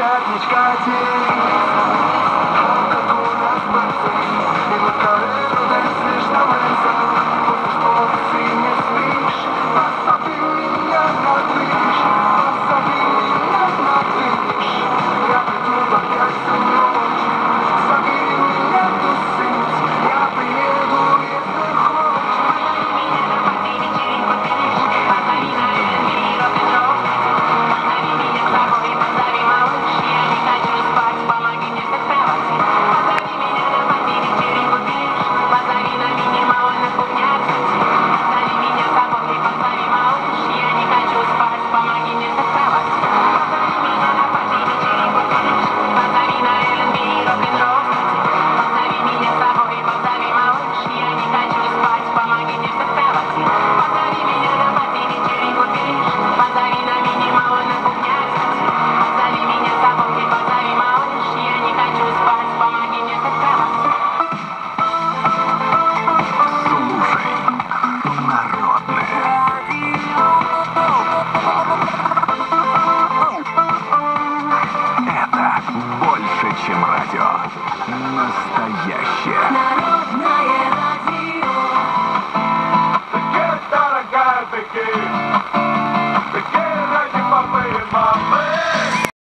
пятничка день. Как у нас бацей, мимо карету, да слышно мэнса. Что ты не спишь, посади меня на движ, посади меня на движ. Я приду опять за ночь, забери меня тусить, я приеду, если хочешь. Позови меня на пати вечеринку пишешь, позови на Airbnb рок-н-ролл. Позови меня с собой, позови малыш, я не хочу спать, помоги мне составаться. Позови меня на пати вечеринку пишешь, позови на минимал на кухняк. Позови меня с собой, позови малыш, я не хочу спать, помоги мне составаться. Позови меня на пати вечеринку пишешь, позови на Airbnb рок-н-ролл. Позови меня с собой, позови малыш, я не хочу спать, помоги мне составаться. Позови меня на пати вечеринку пишешь, позови на минимал на кухняк. Позови меня с собой, позови малыш, я не хочу спать, помоги мне составаться. Слушай, народное. Это больше, чем радио. Настоящее. Народное радио. Таке, дорогая, таке.